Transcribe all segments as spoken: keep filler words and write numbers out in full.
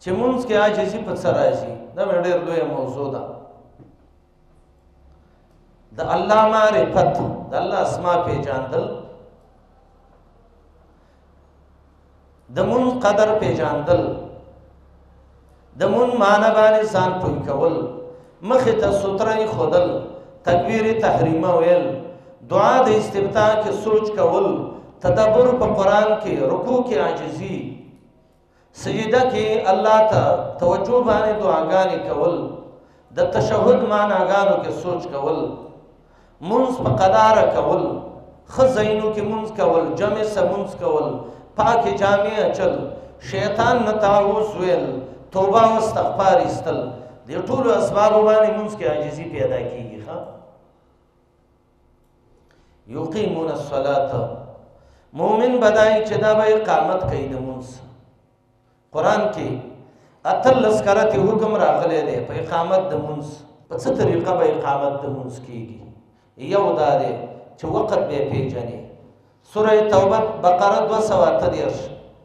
چې مونږ کې عاجزي په څه راځي دا مې ډېر لویه موضوع ده د الله معرفت د الله اسما پیژاندل د مونږ قدر پیژاندل د مونږ معنی باندې ځان پوه کول مخې ته سترې ښودل تکبیر تحریمه ویل دعا د استفتاح کې سوچ کول تدبر په قرآن کې رکوع کې عاجزي سجده کې الله ته توجه باندې دعاګانې کول د تشهد معناګانو کې سوچ کول منځ په قداره کول ښه ځایونو کې منځ کول جمع سه منځ کول پاکې جامې اچل شیطان نه تعوذ ویل توبه او استغفار ایستل دې ټولو اسبابو باندې منځ کې عاجزي پیدا کېږي ښه یقیمون الصلاة مومن بدای چې دا به اقامت کوي د منځ قرآن کې اتلس کراتې حکم راغلی دی په اقامت د منځ په څه طریقه به اقامت د منځ کېږي یو دا دی چې وقت به یې پېژنې سوره توبه بقره دوه سوه اته دېرش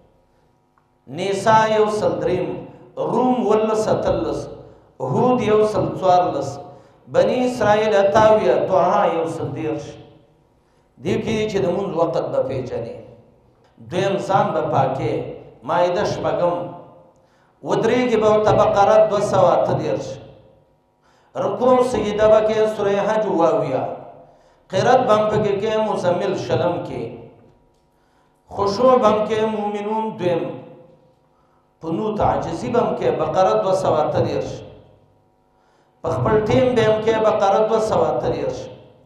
نیسا یو سل درېیم روم ولس اتلس هود یو سل څوارلس بني اسرائیل اته اویا طه یو سل دېرش دې کې چې د مونځ وخت به پېژنې دویم ځان به پاکې مایده شپږم ودرېږي به ورته بقره دوه سوه اته دېرش رکوع سجده به کې سوره حج اوه اویا قرات به هم پکې کې مزمل شلم کې خشوع به هم کې مؤمنون دویم قنوت عاجزي به هم کې بقره دوه سوه اته دېرش په خپل ټیم به هم کې بقره دوه سوه اته دېرش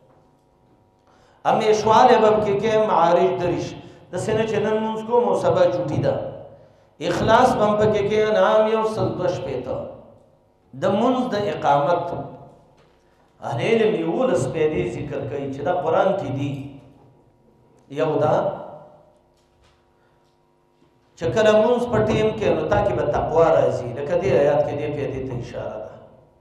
همیشواله به کې کې معارج دریش د سینه چې نن مونځ کوم او سبا چوټي ده اخلاص به هم پکې کې انعام یو سل دوه شپېته د مونځ د اقامت اهل علم یولس پیدې ذکر کوي چې دا قرآن کې دي یو دا چې کله مونځ په ټیم کې نو تاکي به تقوا راځي لکه دې آیات کې دې پیدې ته اشاره ده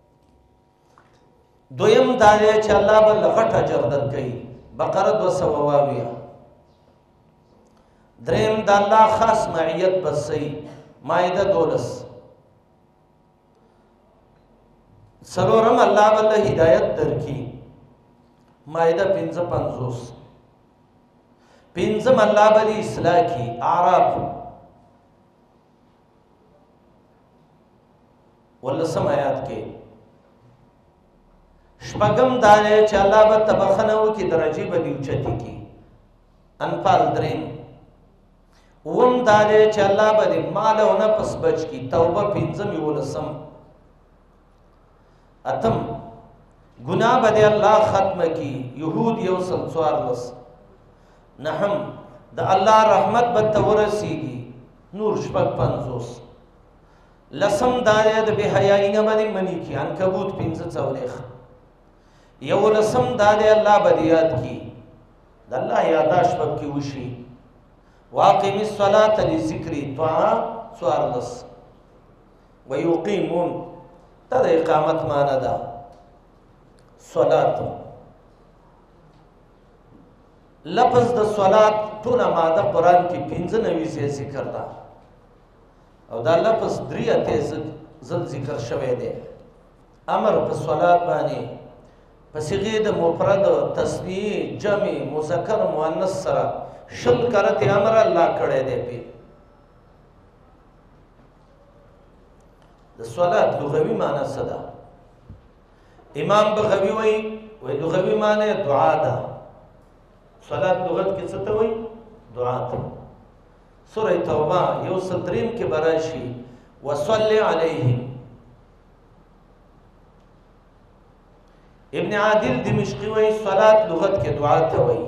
دویم دا دی چې الله به لغټ اجر درکوي بقره دوه سوه اویا دریم د الله خاص معیت بسئ مائده دولس سلورم الله بله هدایت درکی مائده پنځه پنځوس پنځم الله بله اصلاح کی اعراف ولسم آیات کې شپږم دا دی چې الله به تبخنه وکړي درجې به دې اوچتې کړي انفال دریم اووم دا دی چې الله به دې مال او نفس بچ کړي توبه پنځم یولسم اتم گناہ به دې الله ختم کړي یهود یو سل څوارلس نهم د الله رحمت به ته ورسېږي نور شپږ پنځوس لسم دا دی د بې حیایي نه به دې منې کړي عنکبوت پنځه څلوېښت یو لسم دا دی الله به دې یاد کړي د الله یاداشت به پکې وشي واقم الصلاة لذکري طه څوارلس ویقیمون دا د اقامت معنی ده صلات لفظ د صلات ټوله ماده قرآن کې پنځه نوي ځای ذکر ده او دا لفظ درې اتیا ځل ذکر شوی دی امر په صلات باندې په صيغې د مفرد تثنیه جمع مذکر مؤنث سره شل کرت امر الله کړی دی پی د صلات لغوي معنی څه ده امام بغوی وایي وایي لغوي معنی دعا ده صلات لغت کې څه ته وایي دعا ته سوره توبه یو سل دریم کې به راشي وصلی علیهم ابن عادل دمشقي وایي صلات لغت کې دعا ته وایي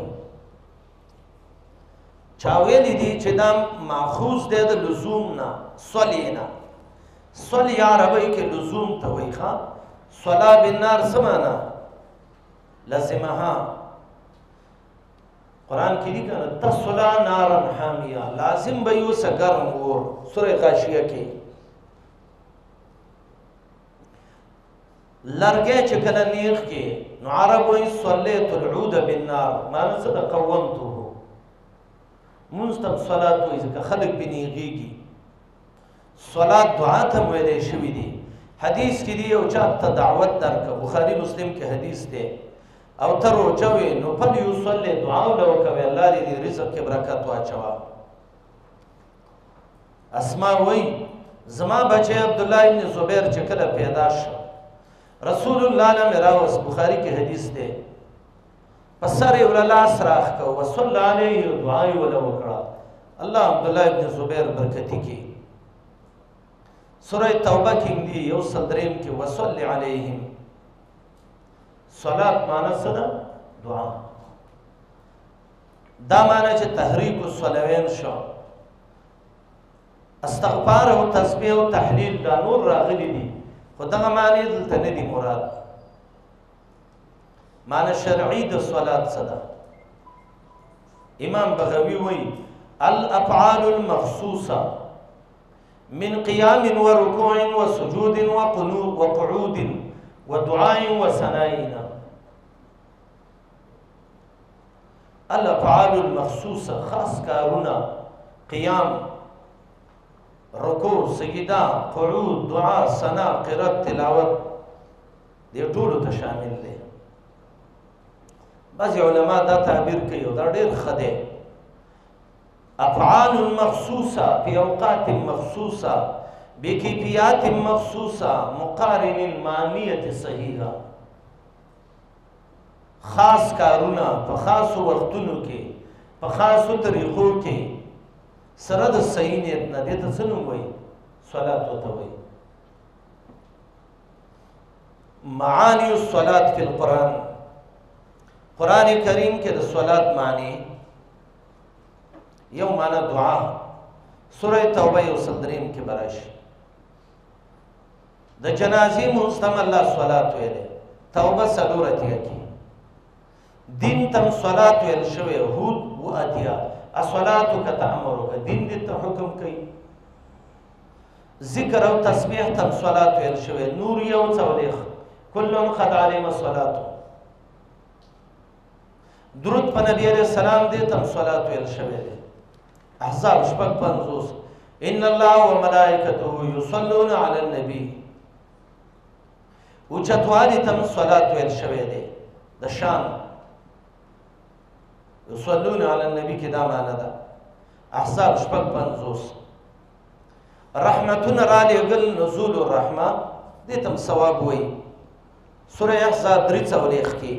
چا ویلی دي چې دا ماخوذ دی د لزوم نه صلی نه صلی عربی کې لزوم ته وایي ښه صلا بالنار څه معنی لازمها قرآن کې دي کنه تصلا نارا حامیه لازم به یې اوسه ګرم اور سوره غاشیه کې لرګی چې کله نیغ کې نو عرب وایي صلیت العود بالنار معنی څه ده قومته مونځ ته صلات وایي ځکه خلک پرې نیغېږي صلات دعا ته ویلې شوی دی حدیث کې دی او چا ته دعوت درک بخاری مسلم کې حدیث دی او تر وچوي نو فل یصلی دعا له کوي الله دې رزق کې برکت واچوا اسماء وای زما بچي عبد الله ابن زبیر چې کله پیدا شو رسول الله نے میراوس بخاری کې حدیث دی پسر الله سراخ کو وصلی علیه دعا ولا وکړه الله عبد الله ابن زبیر برکتی کی سورہ توبہ کې دی یو صدریم کې وصلی علیهم صلات معنی څه ده دعا دا معنی چې تحریک الصلوین شو استغفار او تسبیح او تحلیل دا نور راغلی دي خو دغه معنی دلته نه دي مراد معنی شرعی د صلات څه ده امام بغوی وایي الافعال المخصوصه من قيام وركوع وسجود وقنوت وقعود ودعاء وثناء الافعال المخصوصه خاص کارونه قیام رکوع سجدا قعود دعا ثنا قرات تلاوت دې ټولو ته شامل دي بعض علما دا تعبیر کوي دا ډېر ښه دی افعال مخصوصه في اوقات مخصوصه بكيفيات مخصوصه مقارن معنيه صحيحه خاص کارونه په خاصو وختونو کې په خاصو طریقو کې سره د صحیح نیت نه دي ته څه نوم وایي صلات ورته وایي معانی الصلات فی القرآن قرآن کریم کې د صلات معنی یو معنی دعا سورہ توبہ یو صدرین کې براشي د جنازې مستم الله صلات ویلې توبه سلورتیا کې دین تم صلات ویل شوی هود و اتیا الصلاه کتامرک دین دې ته حکم کوي ذکر او تسبیح تم صلات ویل شوی نور یو څولېخ کلن قد علم الصلاه درود په نبی علیہ السلام دې تم صلات ویل شوی احزاب شپږ پنځوس ان الله وملائکته یصلون علی النبی اوچتوالی تم صلات ویل شوی دی د شان یصلون علی النبی کې دا معنی ده احزاب شپږ پنځوس رحمتون را لېږل نزول الرحمه دې تم ثواب وایي سوره احزاب درې څلوېښت کې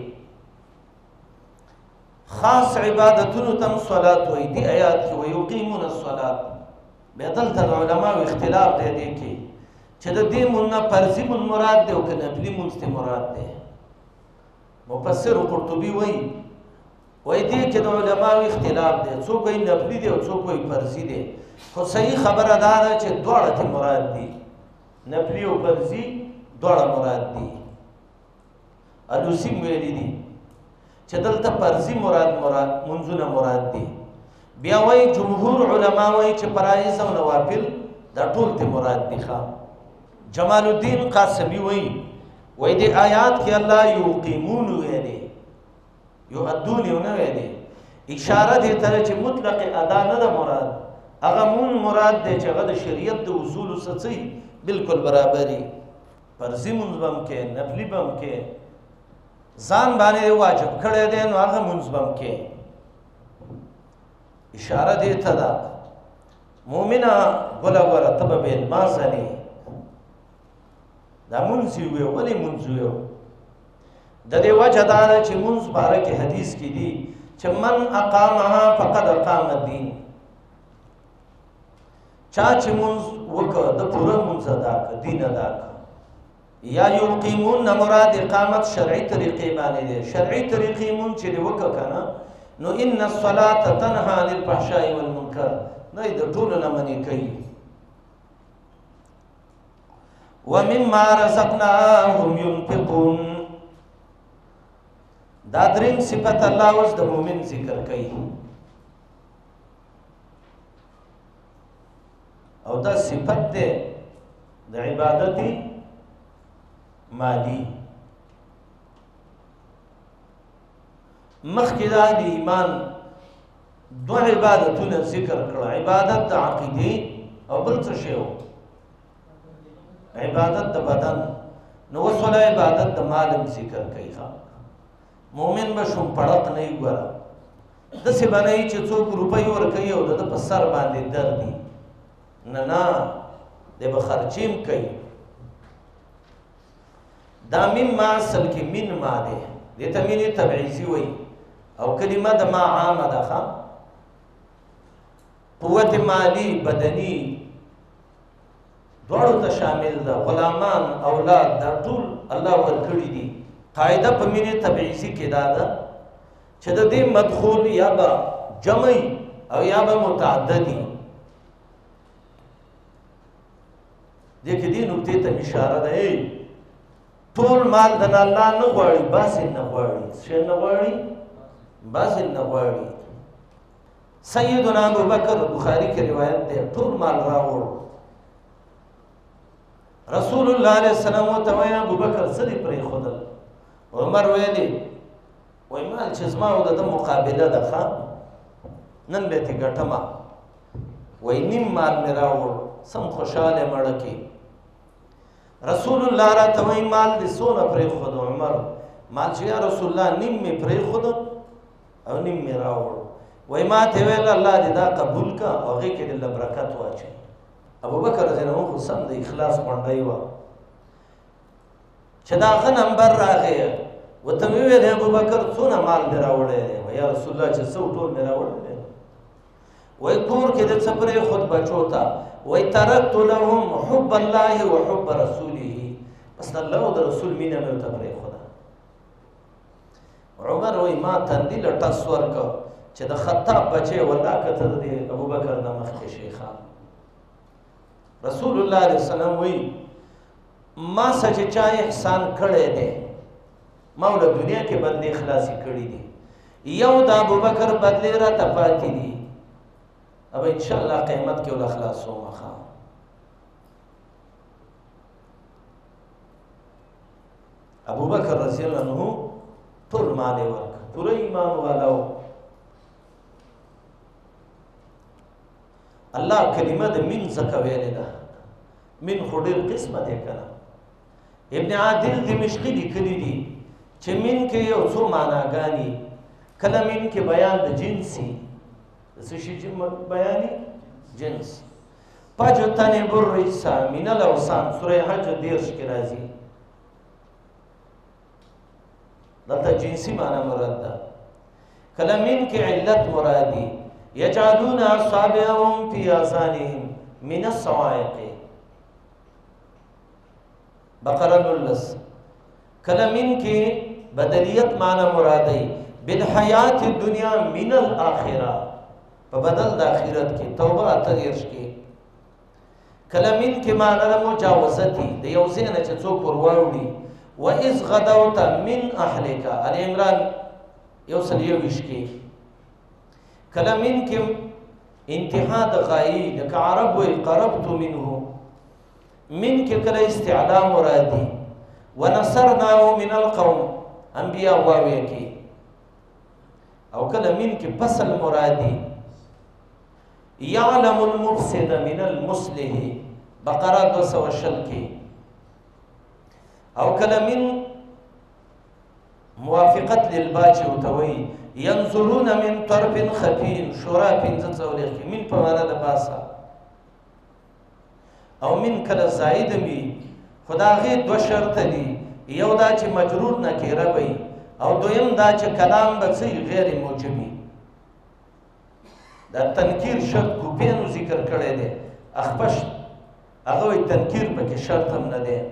خاص عبادتونو تم صلات وایي دې آیات کې ویقیمون الصلات بیا دلته د علماو اختلاف دی دې کې چې د دې مونږ نه فرضي مونږ مراد دی او که نفلي مونږ ته مراد دی مفسر قرطبي وایي وایي دې کې د علماو اختلاف دی څوک وایي نفلي دی او څوک وایي فرضي دی خو صحیح خبره دا ده چې دواړه ته مراد دي نفلي او فرضي دواړه مراد دي الوسي ویلي دي چې دلته فرضي مراد مراد منځونه مراد دي بیا وایي جمهور علما وایي چې فرایض او نوافل دا ټول ته مراد دي ښه جمال الدین قاسمی وایي وایي د آیات کې الله یقیمون ویلي یؤدون یو نه ویلي اشاره دې ته چې مطلق ادا نه ده مراد هغه مون مراد دی چې هغه د شریعت د اصولو څخه بالکل برابري فرضي منځ به هم کې نفلي به هم کې ځان باندې واجب کړی دی نو هغه منځ به هم کې اشاره دې ته ده مؤمنه ګوله ګوله ته به بېلما ځلې دا منځ یې ویو ولې منځ ویو د دې وجه دا ده چې منځ باره کې حدیث کې دي چې من اقامها فقد اقام الدین چا چې منځ وکړه د پوره منځ ادا کړه دین ادا کړه یا یقیمون نه مراد اقامت شرعي طریقې باندې دی شرعي طریقې مونږ چې دی وکړه که نه نو ان الصلاة تنهى عن الفحشاء والمنکر نه د ټولو نه منې کوي ومما رزقناهم ينفقون دا دریم صفت الله اوس د مؤمن ذکر کوي او دا صفت ده د عبادت مالی مخکې دا د ایمان دو عبادتونه ذکر کړه عبادت د عقیدې او بل څه شی و عبادت د بدن نو وسوله عبادت د مالم ذکر کوي ښا مؤمن به شوم پړق نه ګوره داسې به نه وي چې څوک روپۍ ورکوي او د ده په سر باندې درد دي نه نه دی به خرچیم کوي دا مین ما اصل کې مین ما دی دې ته مینې تبعیضي وایي او کلمه د ما عامه ده ښه قوت مالی بدني دواړو ته شامل ده غلامان اولاد دا ټول الله ورکړي دي قاعده په مینې تبعیضي کې دا ده چې د دې مدخول یا به جمعي او یا به متعددي دې کې دې نکتې ته اشاره ده ټول مال د الله نه غواړي باسې نه غواړي څه نه غواړي باسې نه غواړي سیدنا ابو بکر بخاری کې روایت ده ټول مال راوړ رسول الله علیه السلام ته وایي ابو بکر څه دې پرې خدل عمر ویلي وای مال چې زما او د مقابله ده ښه نن به تې ګټمه وای نیم مال مې راوړ سم خوشحاله مړه کې رسول الله راته وایي مال دې څونه پرېښود عمر مال چې یا رسول الله نیم مې پرېښود او نیم مې راوړ وای ما ته ویل الله دې دا قبول کا او هغې کې دې له برکت واچوي ابو بکر رضی الله عنه خو سم د اخلاص غونډۍ وه چې د هغه نمبر راغی ورته مې وویل ابو بکر څونه مال دې راوړی دی یا رسول الله چې څه ټول مې راوړی دی وای کور کې دې څه پرېښود بچو ته وای ترکت لهم حب الله وحب رسوله بس د الله او د رسول مینه مې ورته پرېښوده عمر وای ما تندي له ټس ورکړه چې د خطاب بچی والله که ته د ابو بکر نه مخکې شیخه رسول الله علیه وسلم وی ما سچ چا احسان کړی دی ما ول دنیا کې بدلې خلاصي کړې دي یو د ابو بکر بدلې را تپاتې دي अब ان شاء الله قیامت کې ول اخلاصو مخه ابو بکر رضی الله عنه ټول مال ورک پوره ایمان والو الله کلمه د من زکه ویلې ده من خو ډېر قسمه دی کنه ابن عادل دمشقي لیکلي دي چې من کې یو څو معناګانې کله من کې بیان د جنسي د څه شي بیاني جنس فاجتنبوا الرجس من الاوثان سوره حج دیرش کې راځي دلته جنسي معنی مراد ده کله من کې علت مرادي يجعلون اصابعهم في اذانهم من الصواعق بقره نلس کلمین کې بدلیت معنی مرادی بالحیات الدنیا من الاخره په بدل د اخرت کې توبه اتریش کې کلمین کې معنی مجاوزتی د یو ځای نه چې څوک ورواوړي و اذ غدوت من اهلک ال عمران یو سل یو ویش کې کلمین کې انتها د غایی لکه عرب وی قربت منه من کې کله استعلا مرادي ونصرناه من القوم انبیاء واوی کې او کله من کې فصل مرادي يعلم المفسد من المصلح بقره دو سو شل کې او کله من موافقت للباچ وتوي ينظرون من طرف خفي شورا پنځه څولې کې من په معنا د باسا او من کله زائد می خداغه دو شرط دي یو دا چې مجرور نکره وي او دویم دا چې کلام به غیر موجبي دا تنکیر شرط کو پینو ذکر کړی دی اخپش هغه تنکیر پکې شرط هم نه دی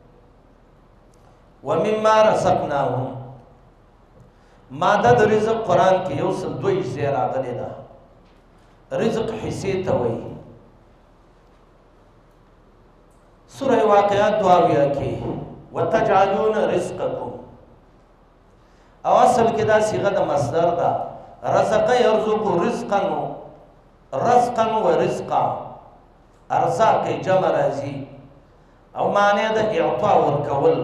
ومما رزقناهم ماده د رزق قران کې یو څل دوی ځای راغلی ده رزق حصې ته وایي سوره واقعات دعاویه کې وتجعلون رزقکم او اصل کې دا صيغه د مصدر ده رزق يرزق رزقا رزقا ورزقا ارزاق جمع راځي او معنی د اعطاء ورکول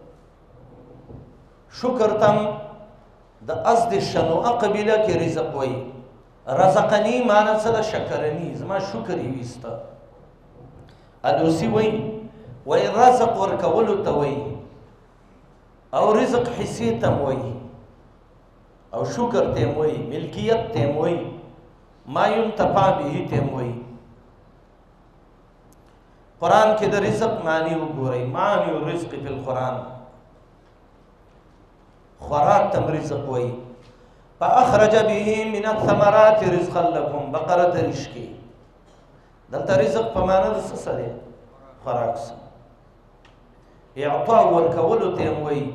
شکر تم د قصد شنوعه قبیله کې رزق وایي رزقنی معنی څه د شکرنی زما شکر یې ویسته الوسی وایي وای رزق ورکولو ته وای او رزق حصې ته م وای او شکر ته م وای ملکیت ته م وای ما ينتفع به ته م وای قرآن کې د رزق معنی وګورئ معنی الرزق فی القرآن خوراک تم رزق وای فاخرج به من الثمرات رزقا لكم بقره درش کې دلته رزق په معنا د څه سره خوراک سره اعطاء ورکولو ته م وای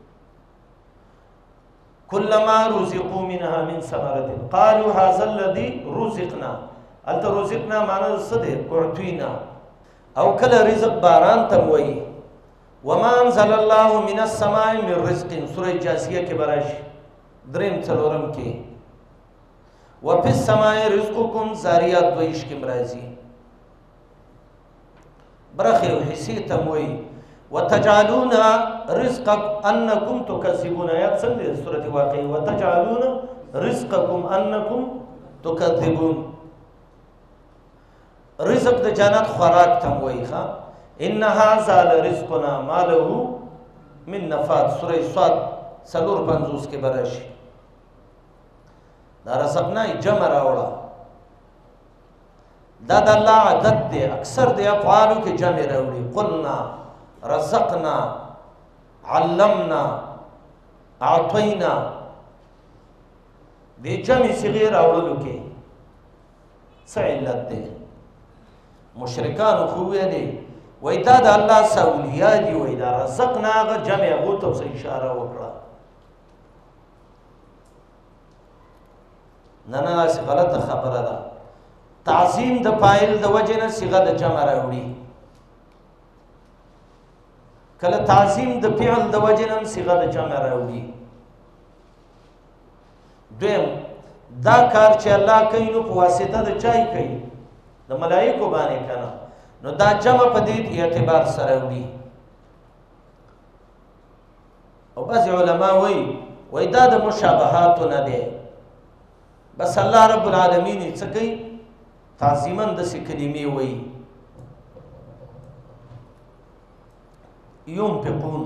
كلما رزقوا منها من ثمرة قالوا هذا الذي رزقنا الته رزقنا معنا د څه دی اعطینا او کله رزق باران ته م وای وما انزل الله من السماء من رزق سوره جاسیه کې براشي دریم څلورم کې وفي السماء رزقكم زاریات دویش کې مرাজি برخه او حصې ته م وای وتجعلون رزقك انكم تكذبون آیات څنګه سوره واقعه وتجعلون رزقكم انكم تكذبون رزق د جنت خوراک ته م وای ښا ان هذا لرزقنا ما له من نفاد سوره صاد سلور پنځوس کې براشي دا رزقنا جمع راوړه دا د الله عادت دی اکثر د افعالو کې جمع راوړي قلنا رزقنا علمنا اعطینا د جمع صيغه راوړلو کې څه علت دی مشرکان خو ویلي وای دا د الله سہولیات دی وای دا رزقنا هغه جمع هغو ته اشاره وکړه نه نه داسې غلطه خبره ده تعظیم د فاعل د وجې نه صيغه د جمع راوړي کله تعظیم د فعل د وجې نه صيغه د جمع راوړي دویم دا کار چې الله کوي نو په واسطه د چای کوي د ملائکو باندې کنه نو دا جمع په دې اعتبار سره وړي او بعض علما وایي وای دا د مشابهات نه دی بس الله رب العالمین څه کوي تعظیما د څه کلمې وایي ينفقون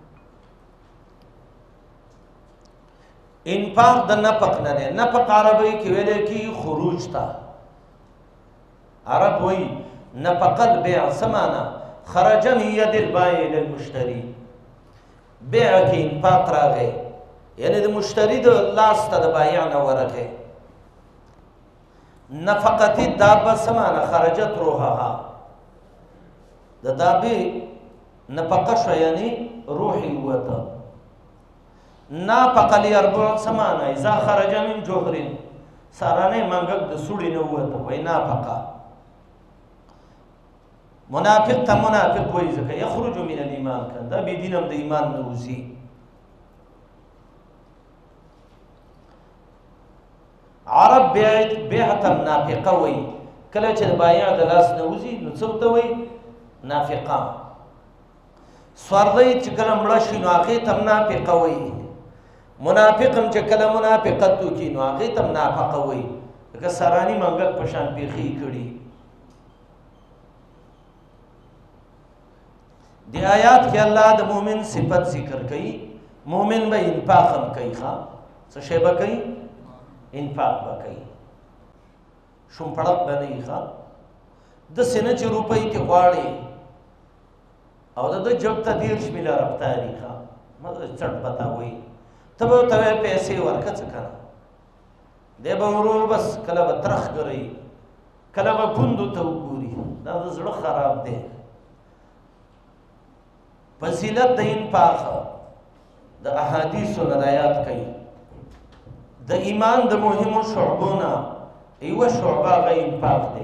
انفاق د نفق نه دی نفق عربی کې ویل کی خروج تا عرب وایي نفق البيع سمانا خرج من يد البائع الى المشتري بيع کې انفاق راغی یعنی د مشتری د لاس ته د بایع نه ورغی نفقت دابه سمانا خرجت روحها د دابه نفقه شو یعنی روحي وته نافق ليربع سمانا اذا خرج من جوهر سارانه منګک د سوړي نه وته وای نافقه منافق ته منافق وای ځکه یخرج من الايمان کنده به دینم د ایمان نه وځي عرب بیعت بیعت نافقه وای کله چې بایع د لاس نه وځي نو څه ته وای نافقه سوردی چې کله مړه شي نو هغې ته نافقه وای منافق هم چې کله منافقت وکړي نو هغې ته نافقه وای لکه سراني منګک په شان پیښې کړي دی آیات کې الله د مؤمن صفت ذکر کوي مؤمن به انفاق هم کوي ښا څه شی به کوي انفاق به کوي شوم پړق به نه ښا د سینه چې روپۍ کې غواړي او د جب ته دیرش میله رفتاری ښا مطلب چټ پتا وایي ته به ورته پیسې ورکړه څه کنه دی به ورو بس کله به ترخ ګرئ کله به پوندو ته وګوري دا د زړه خراب دی فضیلت د انفاق د احادیثو نه آیات کوي د ایمان د مهمو شعبونه یوه شعبه هغه انفاق دی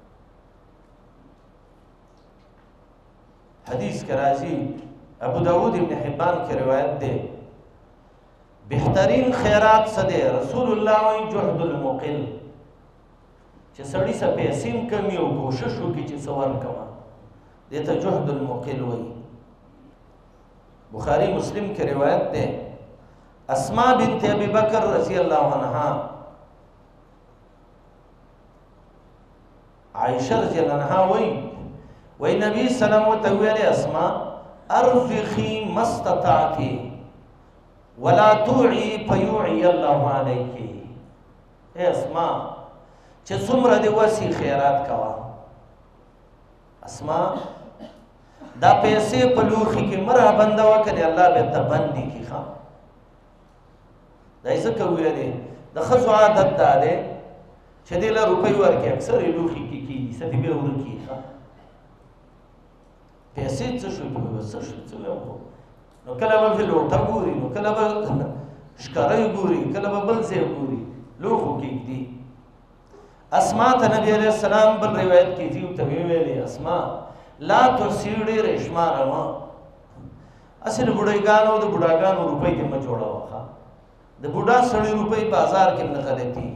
حدیث کې راځي ابو داود ابن حبان کې روایت دی بهترین خیرات څه دی رسول الله وایي جهد المقل چې سړي څه پیسې هم کمي او کوشش وکړي چې څه ورکړه دې ته جهد المقل وایي بخاری مسلم کی روایت دے اسماء بنت ابی بکر رضی اللہ عنہ عائشہ رضی اللہ عنہ وی وی نبی سلام و تویل اسما ارفخی مستطاعتی ولا توعی فیوعی اللہ علیکی. اے اسما چه سمر دی وسی خیرات کوا. اسما دا پیسے پلوخی کی مرہ بندوا کنی اللہ بیتا بندی کی خواہ. دا ایسا کوئی دی دا خزو عادت دا دے چه دیلا روپی ورکی اکثر لوخی کی کی ستی بے ورکی خواہ. پیسے چشو پوی وزشو چلو ہو نو کلا با فی لوٹا گوری نو کلا با شکرائی گوری کلا با بلزے گوری لوخو کی دی. اسما تا نبی علیہ السلام بل روایت کی تیو تبیوے لی اسما لا ترسیڑی ریشمار اما اصل بڑایگانو دا بڑاگانو روپی دی مجوڑا وخا دا بڑا سڑی روپی بازار کم نغلتی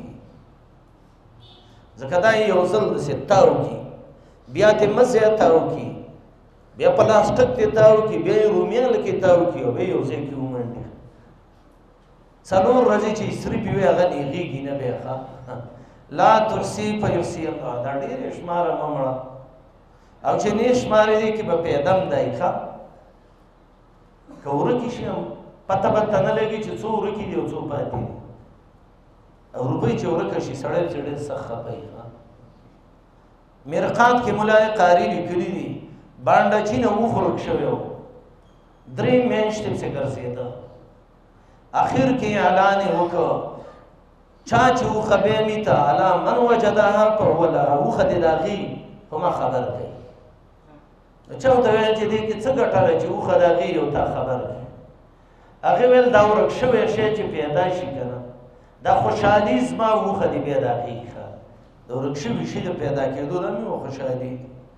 زکدائی یوزل سے تاو کی بیا تی مزی تاو کی بیا پلاسٹک تی تاو کی بیا رومیان لکی تاو کی و بیا یوزے کی اومن دی سنور رجی چی سری پیوے اغا نیغی گی نبی خواہ لا ترسی فیرسی اللہ دا دیر اشمارا ممڑا او چه نیش ماری دی که با پیدم دائی خوا که ورکی شیم پتا پتا نلگی چه چو ورکی دی و چو پاتی دی او روپی چه ورکشی سڑیل چڑیل سخ پایی خوا. مرقات که ملای قاری لکلی دی بانڈا چین او خورک شویو درین مینشتیم سے گرزیدا آخر کی اعلانی وکا چاچ او خبیمی تا علا من وجدها پرولا او خدی داغی هما خبر کئی چاو تا ویل چه دی که چه گٹا چه او خداغی یو تا خبر کئی اگه ویل دا ورک شوی شی چه پیدا شی کنا دا خوشحالی زما او خدی پیدا کی خواه دا ورک شوی شی دا پیدا کی دو دا میو خوشحالی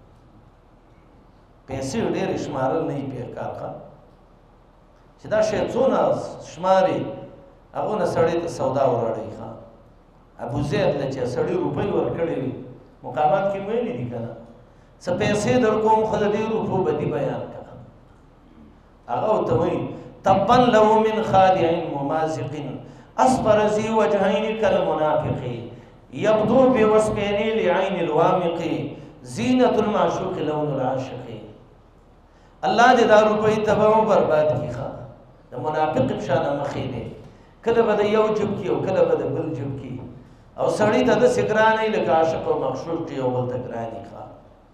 پیسی و دیر شمارل نئی پیکار خواه چه دا شیطون شماری اگو نسڑی تا سودا ورڑی خواه ابو زید لچه سڑی روپی ورکڑی وی مقامات کی مویلی دی کنا سا پیسے در کوم خود دی روپو بدی بیان کنا اگو تموی تبن لہو من خادعین ممازقین اصبر زی وجہین کل منافقی یبدو بی وسپینی لعین الوامقی زینت المعشوق لون العاشقی. اللہ دے دا روپی تباو برباد کی خواہ دا منافق بشانہ مخیدے کل بدا یو جب کی او کل بدا بل جب کی او سڑی تا دا سگرانی لکا عاشق و مخشوق کی او بل تگرانی خواہ.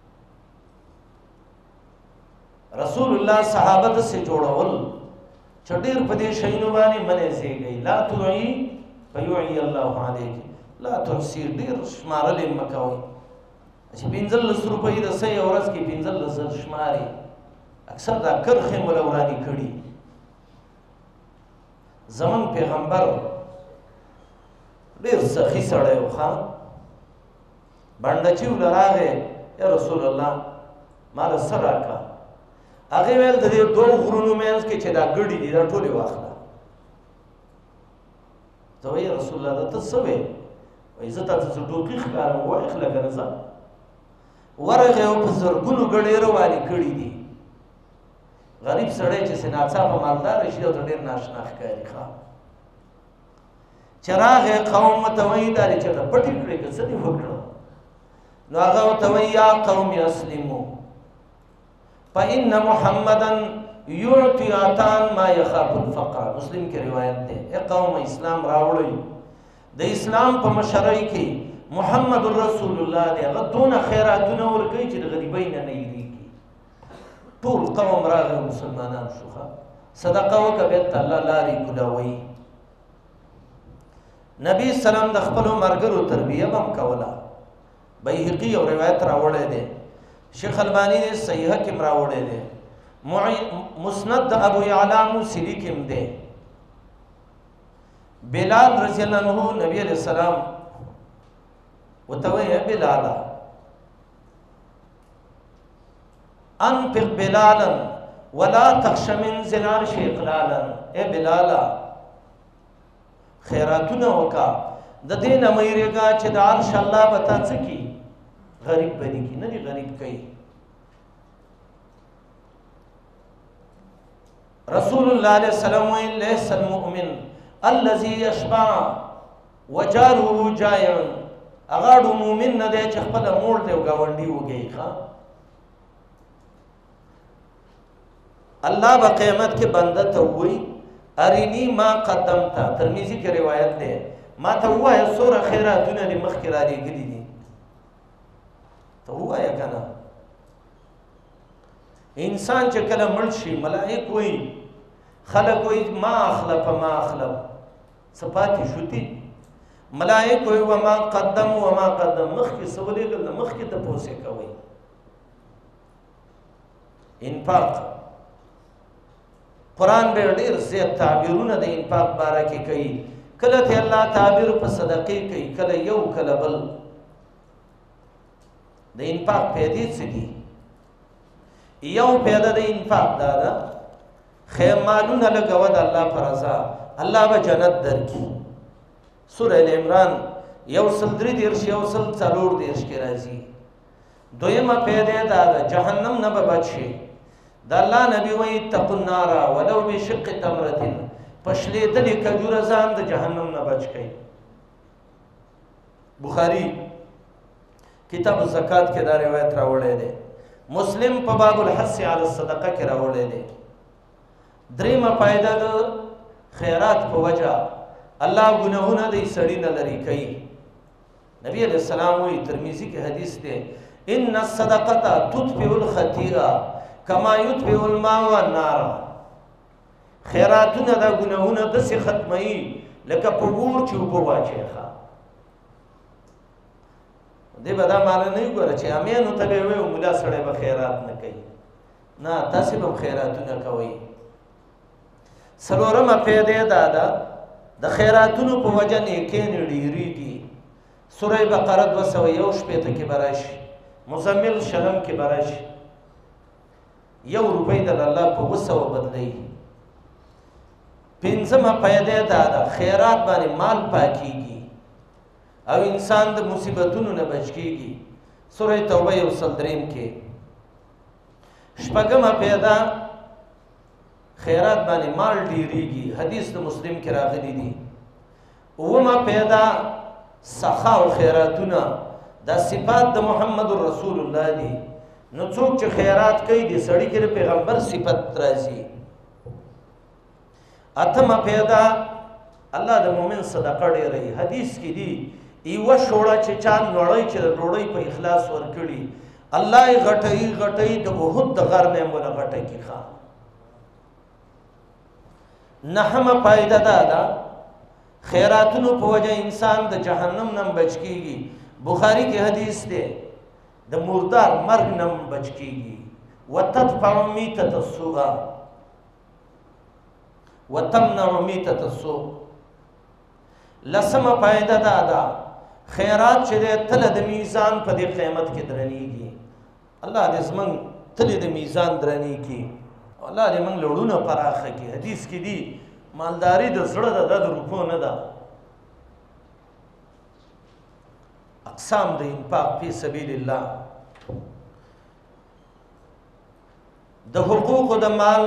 رسول اللہ صحابت سے جوڑاول چڑیر پدی شینوانی منے سے گئی لا توعی فیوعی اللہ علیک لا تحصیر دیر شمارل مکوئی اچھا پینزل لس روپئی دا سی اورس کی پینزل لس شماری اکثر دا کرخ ملورانی کڑی. زمن پیغمبر دیر سخی سڑے و خان بانڈچیو لراغے یا رسول اللہ مالا سر آکا آگے ویل دا دیر دو غرونو مینز کے چھ دا گڑی دی دا ٹولی واخلا تو یا رسول اللہ دا تصوے ویزتا تسو ڈوکی خکارم وہ اخلا گنزا ورغے و پزرگونو گڑی روانی کڑی دی غریب سڑے چھ سناچا پا مالدار اشی دا دیر ناشناخ کاری خواه چراغ قوم متوئی داری چرا پٹی کڑی کسا دی وکڑا نو آغا متوئی یا قوم اسلمو فا ان محمدن یعطی آتان ما یخاف الفقر. مسلم کی روایت دے اے قوم اسلام راوڑی دا اسلام پا مشرعی کی محمد الرسول اللہ دے اگر دون خیراتون ورکی چی دا غریبین نیری کی طول قوم راغ مسلمانان شخا صدقہ وکا بیت اللہ لاری کلاوئی. نبی سلام دا خپلو مرگر و تربیہ بم کولا بیحقی و روایت راوڑے دے شیخ البانی دے صحیحہ کم راوڑے دے مسند دا ابو یعلام سلی کم دے. بلال رضی اللہ عنہ نبی علیہ السلام و توئی ہے بلالا انفق بلالا ولا تخش من زلال شیقلالا. اے بلالا خیراتونا وکا دا دین امیرے گا چھ دا عرش اللہ بتا سکی غریب بنی کی ندی غریب کئی. رسول اللہ علیہ السلام لیس المؤمن اللذی یشبع وجارو جائعن اغاڑو مومن ندے چھ خپل موڑ دے گاونڈی ہو گئی خواہ الله با قیامت کې بنده ته وایي ارینی ما قدمتا. ترمذی کې روایت ده ما ته ووایه څومره خیراتونه دې مخکې رالیږلي دي. ته ووایه که نه. انسان چې کله مړ شي ملائک وایي خلک وایي ما اخلف ما اخلف څه پاتې شو دي. ملائک وایي وما قدم وما قدم مخکې څه ولېږل نه مخکې تپوس یې کوئ. انفاق قرآن به ډېر زیات تعبیرونه د انفاق باره کې کوي. کله ته الله تعبیر په صدقې کوي کله یو کله بل. د انفاق پیدې څه دي؟ یو پیدا د انفاق دا ده خیر مالونه لګوه د الله په رضا الله به جنت درکړي. سوره ال عمران یو سل درې دېرش یو سل څلور دېرش کې راځي. دویمه پیدا دا ده جهنم نه به بچ شي. د الله نبی وایي اتقوا النار ولو بشق تمرة پشلېدلې کجوره ځان د جهنم نه بچ کړئ. بخاري کتاب الزکات کې دا روایت راوړی دی. مسلم په باب الحث علی الصدقه کې راوړی دی. درېیمه فایده د خیرات په وجه الله ګناهونه د سړي نه لرې کوي. نبی علیه السلام وایي ترمذي کې حدیث دی ان الصدقه تطفئ الخطیئه کما یطفئ الماء النار. خیراتونه دا ګناهونه داسې ختموي لکه په اور چې اوبه واچوي. دې به دا معنی نه ګوره چې امیانو ته به یې وایو ملا سړی به خیرات نه کوي. نه تاسې به هم خیراتونه کوئ. څلورمه فایده دا ده د خیراتونو په وجه نیکیانې ډېرېږي. سوره بقره دوه سوه یو شپېته کې به راشي. مزمل شلم کې به راشي. یو روپۍ د الله په اوه سوه بدلوي. پنځمه فایده دا ده خیرات باندې مال پاکیږي او انسان د مصیبتونو نه بچ کیږي. سوره توبه یو سل درېیم کې. شپږمه فایده خیرات باندې مال ډېرېږي. حدیث د مسلم کې راغلی دي. اومه فایده سخا او خیراتونه دا صفات د محمد رسول الله دي. نو څوک چې خیرات کوي د سړي کې د پیغمبر صفت راځي. اتمه فایده الله د مؤمن صدقه ډېروي. حدیث کې دي یوه شوړه چې چا نړۍ چې د ډوډۍ په اخلاص ورکړي الله یې غټوي غټوي د احد د غر نه یې ونه غټه کي. ښه نهمه فایده دا ده خیراتونو په وجه انسان د جهنم نه بچ کیږي. بخاري کې حدیث دی د مردار مرګ نه بچ کیږي. وتدفع میتة السوء وتمنع میتة السوء. لسمه فایده دا ده خیرات چې دی تله د میزان په دې قیمت کې درنیږي. الله دې زموږ تلې د میزان درنې کړي. الله دې موږ لړونه پراخه کړي. حدیث کې دي مالداري د زړه ده د روپو نه ده. اقسام د انفاق فی سبیل الله. د حقوق د مال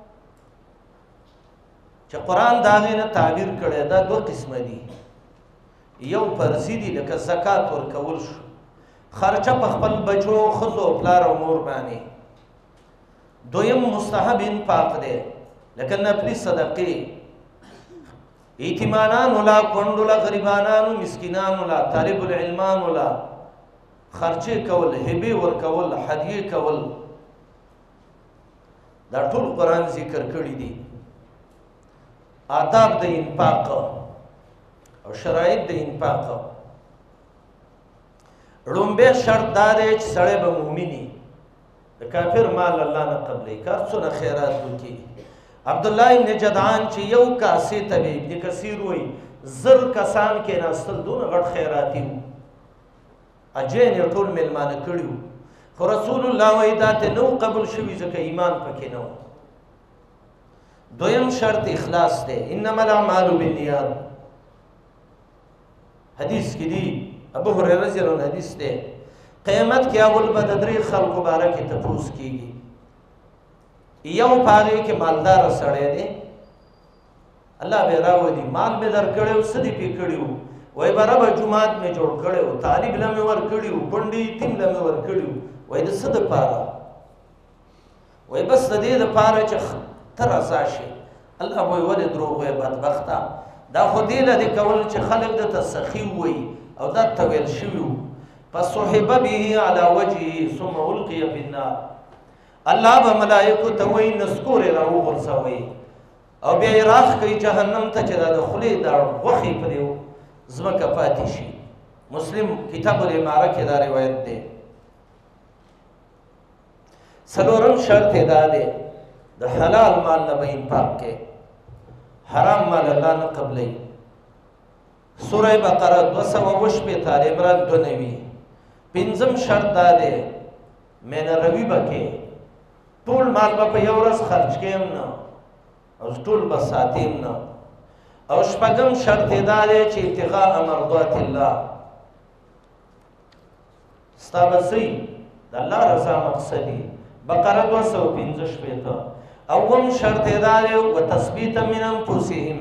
چې قرآن د هغې نه تعبیر کړی دا دوه قسمه دي. یو فرضي دي لکه زکات ورکول شو خرچه په خپل بچو ښځو پلار او مور باندې. دویم مستحب انفاق دی لکه نفلي صدقې یتیمانانو لا کونډو لا غریبانانو مسکینانو لا طالب العلمانو لا خرچې کول هبې ورکول هدیې کول. دا ټول قرآن ذکر کړي دي. آداب د انفاق او شرایط د انفاق. لومبی شرط دا دی چې سړی به مؤمني د کافر مال الله نه قبلوي کار څونه خیرات وکړي. عبدالله ابن جدعان چې یو کاسې ته به ابن کثیر وایي زر کسان کېناستل دونه غټ خیراتي وو. اجین یې ټول میلمانه کړي وو خو رسول الله وایي دا ته نه قبول شوي ځکه ایمان پکې نه و. دویم شرط اخلاص دی. انما الاعمال بالنیات. حدیث کې دی ابو هريره رضی الله عنه حدیث دی قیامت کې اول به د درې خلکو باره کې تپوس کېږي. یو په هغې کې مالدار سړی دی الله به یې راولي مال مې درکړی و څه دې پې کړي وو وایي به ربه جومات مې جوړ کړی و طالب له مې ورکړي وو کونډې یتیم له مې ورکړي وو وایي د څه دپاره وای بس د دې دپاره چې ته رضا شي. الله وایي ولې دروغ وایې بدبخته؟ دا خو دې له دې کول چې خلک درته سخي ووایي او دا ته ویل شوي وو. فصحب به على وجهه ثم القي في النار. الله به ملائکو ته وایي نسکورې را وغورځوئ او بیا یې راښکئ جهنم ته چې دا د خولې دا غوښې په دې ځمکه پاتې شي. مسلم کتاب الاماره کې دا روایت دی. څلورم شرط یې دا دی د حلال مال نه به انفاق کې، حرام مال الله نه قبلوي. سوره بقره دوه سوه اووه شپېته آل عمران دوه نوي. پنځم شرط دا دی مینه روي به کې، ټول مال به په یو ورځ خرج کړم نه او ټول به ساتیم نه. او شپږم شرط یې دا دی چې ابتغاء مرضات الله، ستا به څه د الله رضا مقصدي. بقره دوه سوه پنځه شپېته. اوم شرط یې دا دی وتثبیتا من انفسهم،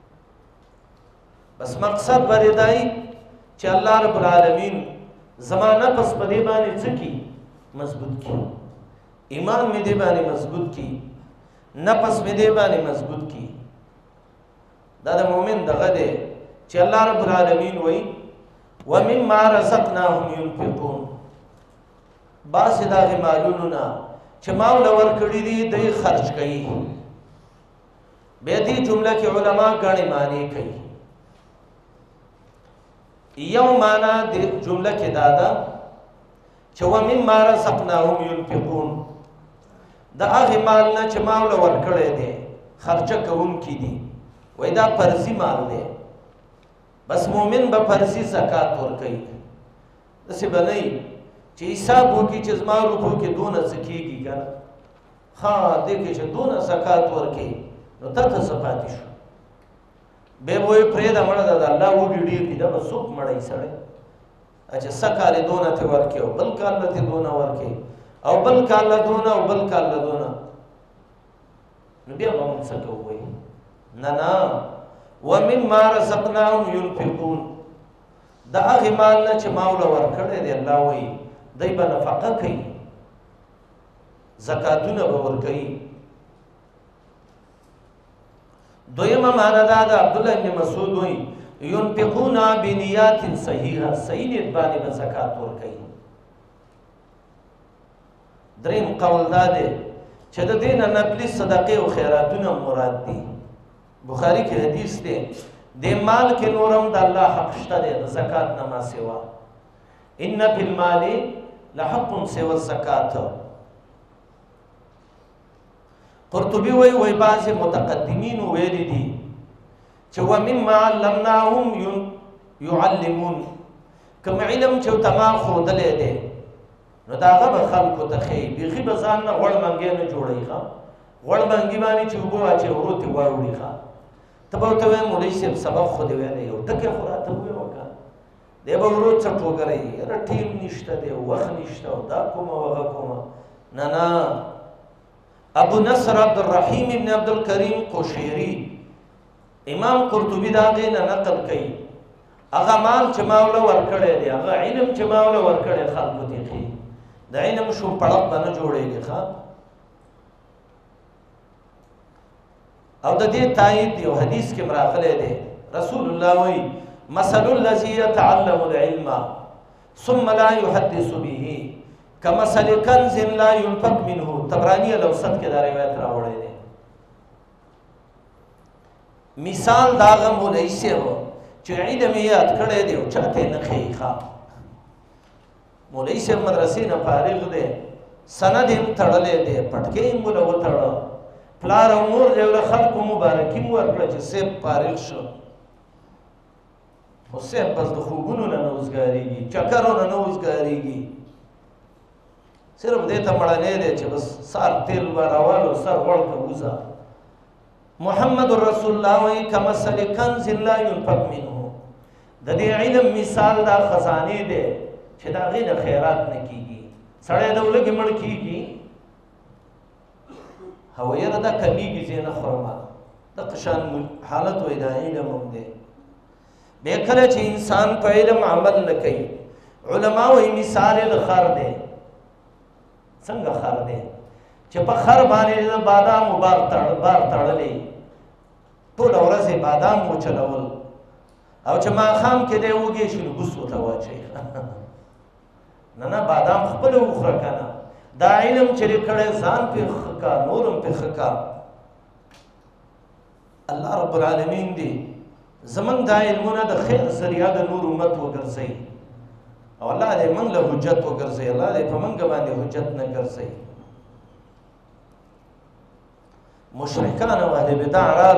بس مقصد به دې دا وي چې الله رب العالمین زما نفس په دې باندې څه کي؟ مضبوط کي. ایمان مې دې باندې مضبوط کی، نفس مې دې باندې مضبوط کی. دا د مؤمن دغه دی چې الله رب العالمین وایي ومما رزقناهم ينفقون. بعضې د هغې مالونو نه چې ما ورله ورکړي دي دوی خرج کوي. بیا دې جمله کې علما ګڼې معنی کوي. یو معنا د جمله کې دا ده چې ومما رزقناهم ينفقون، د هغې مال نه چې ما ورله ورکړی دی خرچه کوونکي دي. وایي دا فرضي مال دی، بس مؤمن به فرضي زکات ورکوي. داسې به نه وي چې حساب وکړي چې زما روپو کې دونه څه کېږي که نه، ها دې کې چې دونه زکات ورکوي نو تا ته څه پاتې شو. بیا به وایي پرېږده مړه ده د الله وږي ډېر دي دا به څوک مړی سړی چې څه کال یې دونه ته ورکړي او بل کال له ته دونه ورکړي او بل کال له دونه او بل کال له دونه، نو بیا به موږ څه کوو؟ وایي نه نه ومما رزقناهم ينفقون، د هغې مال نه چې ما ورله ورکړی دی الله وایي دی به نفقه کوي، زکاتونه به ورکوي. دویمه معنا دا ده عبدالله ابن مسعود وایي ينفقون بنیات صحیحه، صحیح نیت باندې به زکات ورکوي. دریم قول دا دی چې د دې نه نفلي صدقې او خیراتونه مراد دي. بخاري کې حدیث دی د مال کې نورم د الله حق شته دی د زکات نه ما سوا. ان فی المال لحق سوى الزکات. قرطبي وایي وایي بعضې متقدمین ویلي دي چې ومما علمناهم يعلمون، کوم علم چې ورته ما ښودلی دی نو د هغه به خلکو ته ښیي. بیخي به ځان نه غوړ منګی نه جوړوي. ښه غوړ منګي باندې چې اوبه واچوي ورو ترې واوړي. ښه ته به ورته وایې مولوي صاحب سبق خو دې ویلی یو ټکی خو راته ووایه وکړه، دی به ورو څټ وګرئ یاره ټیم نشته دی وخت نشته او دا کومه وغه کومه. نه نه ابو نصر عبدالرحیم ابن عبدالکریم قشیری امام قرطبي د هغې نه نقل کوي هغه مال چې ما ورله ورکړی دی، هغه علم چې ما ورله ورکړی خلکو ته ښیي. د علم شوم پړق به نه جوړېږي. ښه او د دې تایید یو حدیث کې راغلی دی. رسول الله وایي مثل الذي يتعلم العلم ثم لا يحدث به كمثل كنز لا ينفق منه. طبراني الاوسط کې دا روایت راوړی دی. مثال دا هغه مولوي صاحب چې علم یې یاد کړی دی او چاته یې نه ښیي. ښه مولوي صاحب مدرسې نه فارغ دی، سند یې هم تړلی دی، پټکۍ یې ورله وتړه، پلار او مور یې ورله خلکو مبارکي م ورکړه چې صاحب فارغ شو. خو صاحب بس د خوبونو نه نه وزګارېږي، چکرو نه نه وزګارېږي، صرف دې ته مړنی دی چې بس سر تیل به راوالو سر غوړ که وځه. محمد رسول الله وایي کمثل کنز لا ينفق منه. د دې علم مثال دا خزانې دی چې د هغې نه خیرات نه کېږي. سړی د ولږې مړ کېږي هو یاره دا کمیږي زه نه خورم. دغه شان حالت وایي دا علم هم دی. بیا کله چې انسان په علم عمل نه کوي، علما وایي مثال یې د خر دی. څنګه خر دی چې په خر باندې د بادامو بار تړلی ټوله ورځ یې بادام وچلول او چې ماښام کې دی وږی شي نو بوس ورته واچوي نه نه بادام خپله وخوره که نه دا علم چې دې کړی ځان پې ښه کا نور هم پې ښه کا الله رب العالمین دی زمونږ دا علمونه د خیر ذریعه د نور امت وګرځوي او الله دې موږ له حجت وګرځوي الله دې په موږ باندې حجت نه ګرځوي مشرکان او اهل بدع رال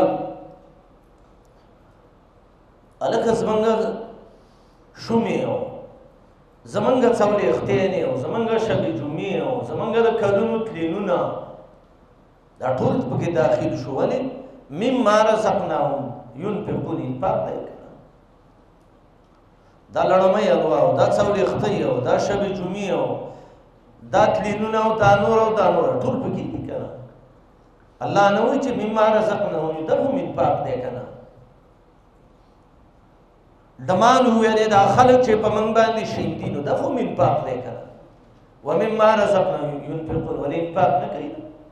هلکه زمونږ شومې او زمونږ څولېختېنې او زمونږ شبې جمعې او زمونږ د کلونو تلینونه دا ټول پکې داخل شو ولې مما رزقناهم ينفقون انفاق دی کنه دا لړمۍ الوا او دا څولېختۍ او دا شبې جمعې او دا تلینونه او دا نور او دا نور ټول پکې دي کنه الله نه وایي چې مما رزقناهم دا هم انفاق دی کنه دمان ویلې دا خلک چې په موږ باندې شیندي نو دا خو انفاق دی کنه ومما رزقناهم ينفقون ولې انفاق نه کوي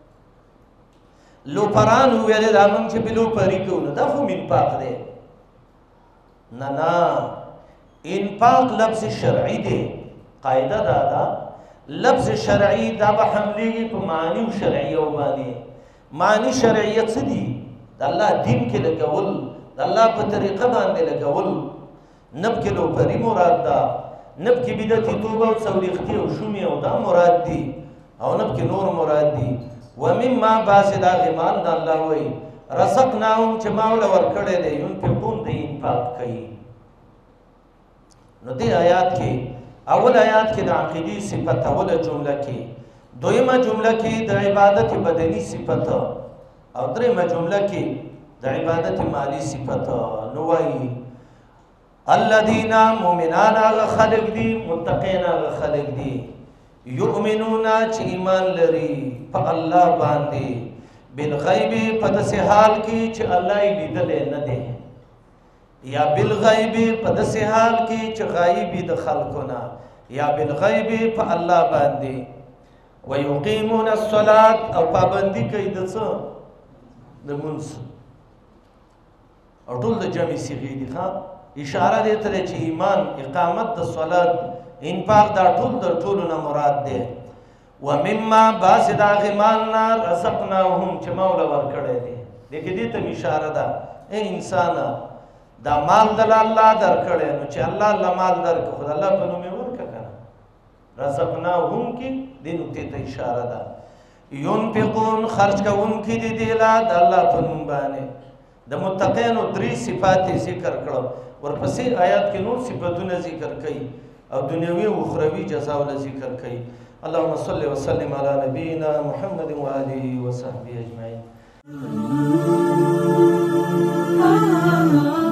لوپران ویلې دا موږ چې په لوپري کوو نو دا خو انفاق دی نه نه انفاق لفظ شرعي دی قاعده دا ده لفظ شرعي دا به حملېږي په معنی شرعیو باندې معنی شرعیت څه دي د الله دین کې لګول د الله په طریقه باندې لګول نب کې لوپري مراد ده نب کې بدعتي توبه او څولېختي او شومې او دا مراد دي او نب کې نور مراد دي ومما بعض د هغې مال د الله وایي رزقناهم چې ما ورله ورکړی دی ينفقون دی انفاق کوي نو دې آیات کې اول آیات کې د عقیدې صفت اوله جمله کې دویمه جمله کې د عبادت بدني صفت او درېیمه جمله کې د عبادت مالی صفت نو وایي الذین مؤمنان هغه خلق دي متقین هغه خلق دي یؤمنون چې ایمان لري په الله باندې بالغیب په داسې حال کې چې الله یې لیدلی نه دی یا بالغیب په داسې حال کې چې غایب د خلکو نه یا بالغیب په الله باندې ویقیمون الصلاة او پابندي کوي د څه د لمونځ او ټول د جمع صیغې دي ښه اشاره دې ته چې ایمان اقامت د صلات انفاق دا ټول د ټولو نه مراد دی ومما بعضې د هغې مال نه رزقناهم چې ما ورله ورکړی دی دې کې دې ته اشاره ده ای انسانه دا مال دله الله درکړی نو چې الله الله مال درکړه خو د الله په نوم یې ورکړه که نه رزقناهم کې دې نقطې ته اشاره ده ينفقون خرج کوونکي دي دې لا د الله په نوم باندې د متقینو درې صفات ذکر کړو ورپسې آیات کې نور صفاتونه ذکر کړي او دنیوي او اخروی جزا ول ذکر کړي اللهم صل وسلم على نبينا محمد وآله وصحبه اجمعين